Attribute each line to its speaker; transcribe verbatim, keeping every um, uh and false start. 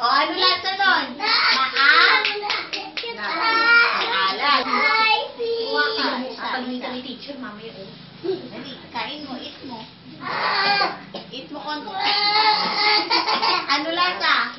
Speaker 1: O, ano lasa nun? Maas? Maalat. Kuha ka. Tatanungin ka ni teacher, mamaya o. Dali, kain mo, eat mo. Eat mo konti. Ano lasa?